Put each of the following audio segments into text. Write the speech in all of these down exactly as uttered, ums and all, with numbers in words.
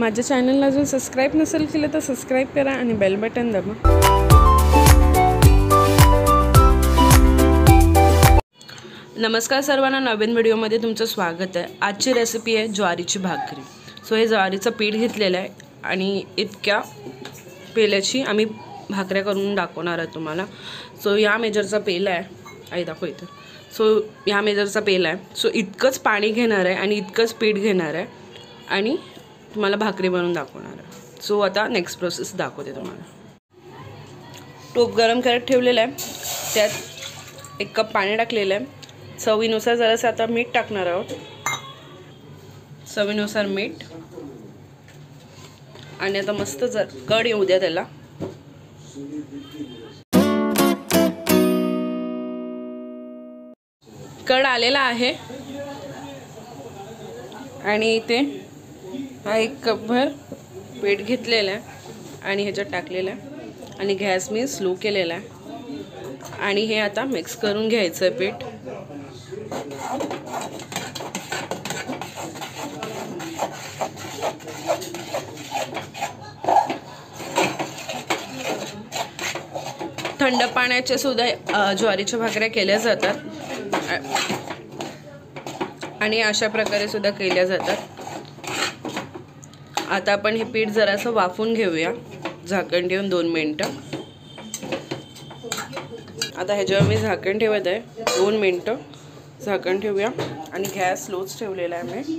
माझ्या चॅनलला जर सबस्क्राईब नसेल केलं तर सबस्क्राईब करा आणि बेल बटन दाबा। नमस्कार सर्वांना, नवीन व्हिडिओमध्ये तुमचं स्वागत आहे। आजची रेसिपी आहे ज्वारीची भाकरी। सो हे ज्वारीचं पीठ घेतलेलं आहे आणि इतक्या पेल्याची आम्ही भाकऱ्या करून दाखवणार आहे तुम्हाला। सो या मेजरचा पेला आहे, आई दाखव इथे। सो या मेजरचा पेला आहे। सो इतकंच पाणी घेणार आहे आणि इतकंच पीठ घेणार आहे आणि तुम्हाला भाकरी बनवून दाखवणार आहे। सो आता नेक्स्ट प्रोसेस दाखवते तुम्हाला। टोप गरम करत ठेवलेला आहे, त्यात एक कप पाणी टाकलेलं आहे। चवीनुसार जरासं आता मीठ टाकणार आहोत, चवीनुसार मीठ। आणि आता मस्त जर कड येऊ द्या त्याला। कड आलेला आहे आणि इथे हा एक कपभर पीठ घेतलेला आहे आणि ह्याच्यात टाकलेला आहे आणि गॅस मी स्लो केलेला आहे आणि हे आता मिक्स करून घ्यायचं आहे पीठ। थंड पाण्याचे सुद्धा ज्वारीच्या भाकऱ्या केल्या जातात आणि अशा प्रकारे सुद्धा केल्या जातात। आता आपण हे पीठ जरासं वाफून घेऊया, झाकण ठेवून दोन मिनिटं। आता ह्याच्यावर मी झाकण ठेवत आहे, दोन मिनिटं झाकण ठेवूया आणि गॅस स्लोच ठेवलेला आहे मी।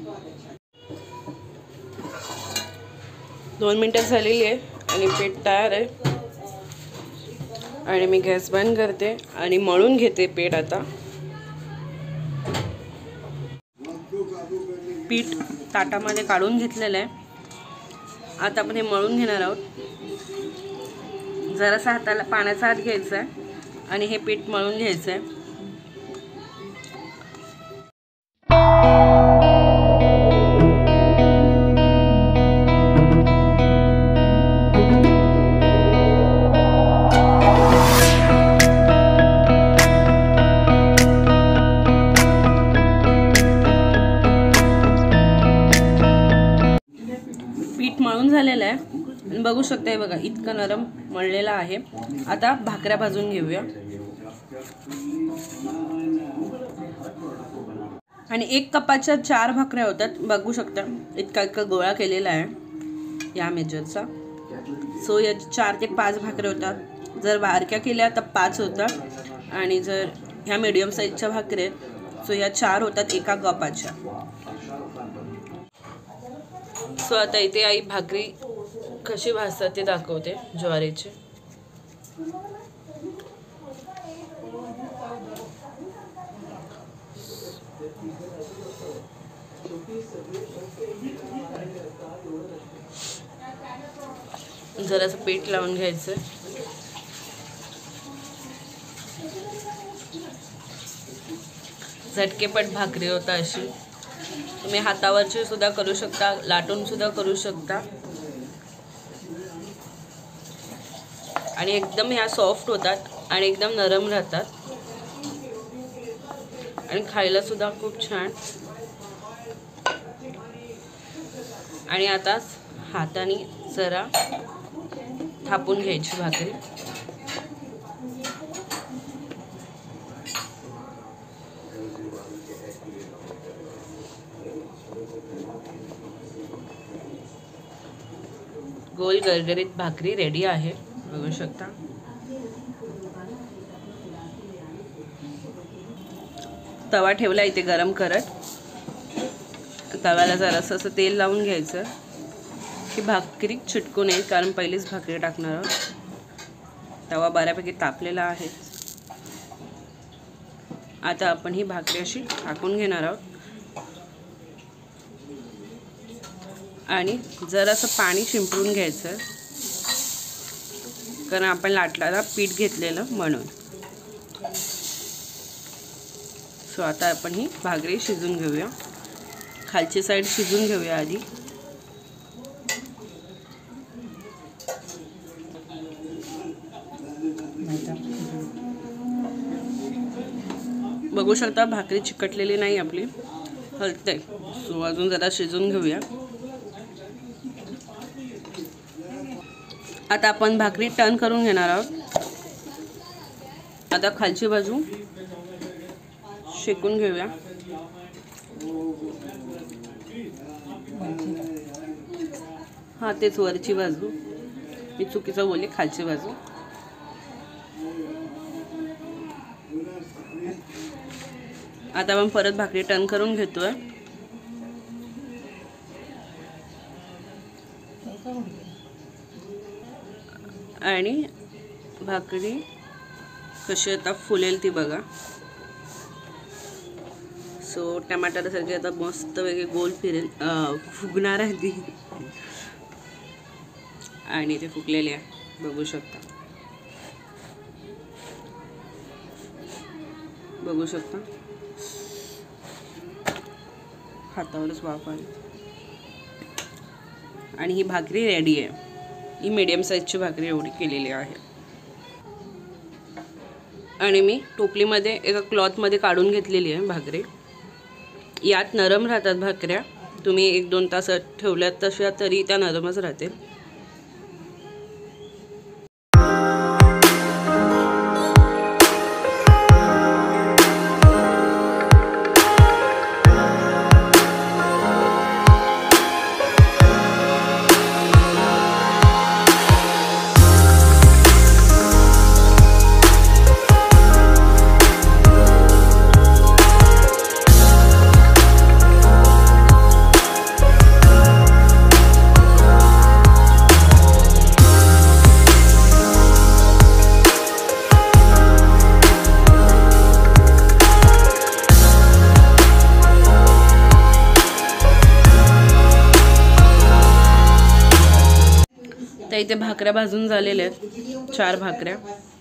दोन मिनिटं झालेली आहे आणि पीठ तयार आहे आणि मी गॅस बंद करते आणि मळून घेते पीठ। आता पीठ ताटामध्ये काढून घेतलेलं आहे। आता आपण हे मळून घेणार आहोत। जरासा हाताला पाण्याचा हात घ्यायचा आहे आणि हे पीठ मळून घ्यायचं आहे। पीठ मळून झालेलं आहे आणि बघू शकताय बघा, इतकं नरम मळलेलं आहे। आता भाकऱ्या भाजून घेऊया आणि एक कपाच्या चार भाकऱ्या होतात, बघू शकता। इतका इतका गोळा केलेला आहे या मेजरचा। सो या चार ते पाच भाकऱ्या होतात। जर बारक्या केल्या तर पाच होतात आणि जर ह्या मीडियम साईजच्या भाकऱ्या सो या चार होतात एका कपाच्या। सो आता इथे आई भाकरी कशी भाजतात ते दाखवते ज्वारीचे। जरासं पीठ लावून घ्यायचं, झटकेपट भाकरी होता अशी। तुम्ही हातावरची सुद्धा करू शकता, लाटून सुद्धा करू शकता आणि एकदम ह्या सॉफ्ट होतात आणि एकदम नरम राहतात आणि खायला सुद्धा खूप छान। आणि आता हाताने जरा थापून घ्यायची भाकरी। गोल गरगरीत भाकरी रेडी आहे, बघू शकता। तवा ठेवला इथे गरम करत। तव्याला जरासं असं तेल लावून घ्यायचं की भाकरी चिटकू नये, कारण पहिलीच भाकरी टाकणार आहोत। तवा बऱ्यापैकी तापलेला आहे। आता आपण ही भाकरी अशी टाकून घेणार आहोत आणि जरासं पाणी शिंपडून घ्यायचं, कारण आपण लाटल्याला पीठ घेतलेलं म्हणून। सो आता आपण ही भाकरी शिजून घेऊया, खालची साईड शिजून घेऊया आधी। बघू शकता भाकरी चिकटलेली नाही आपली, हलते। सो अजून जरा शिजून घेऊया। आता आपण भाकरी टर्न करून घेणार आहोत. आता खालची बाजू शेकून घेऊया. हा तेच वरची बाजू, मी चुकीचं बोलले, खालची बाजू. आता आपण परत भाकरी टर्न करून घेतोय. आणि भाकरी कशी आता फुलेल ती बघा. सो टमाटरसारखी आता मस्त वेगळी गोल फिरेल, फुगणार आहे ती. आणि ते फुगलेले आहे, बघू शकता, बघू शकता हातावरच वाफ आली. आणि ही भाकरी रेडी आहे. ही मीडियम साईजची भाकरी एवढी केलेली आहे. आणि मी टोपलीमध्ये एका क्लॉथमध्ये काढून घेतलेली आहे भाकरी. यात नरम राहतात भाकऱ्या, तुम्ही एक दोन तास ठेवल्यात तशा तरी त्या नरमच राहतील. तर इथे भाकऱ्या भाजून झालेल्या आहेत, चार भाकऱ्या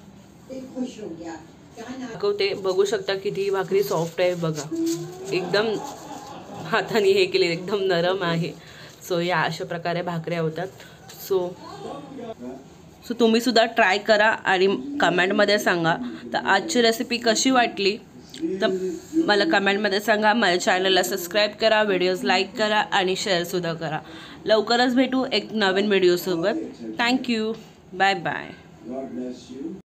दाखवते. बघू शकता किती भाकरी सॉफ्ट आहे बघा, एकदम हाताने हे केले, एकदम नरम आहे. सो या अशा प्रकारे भाकऱ्या होतात. सो सो तुम्ही सुद्धा ट्राय करा आणि कमेंटमध्ये सांगा. तर आजची रेसिपी कशी वाटली तर मला कमेंटमध्ये सांगा. माझ्या चॅनलला सबस्क्राईब करा, व्हिडिओज लाईक करा आणि शेअरसुद्धा करा. लवकरच भेटू एक नवीन व्हिडिओसोबत. Thank you, bye bye.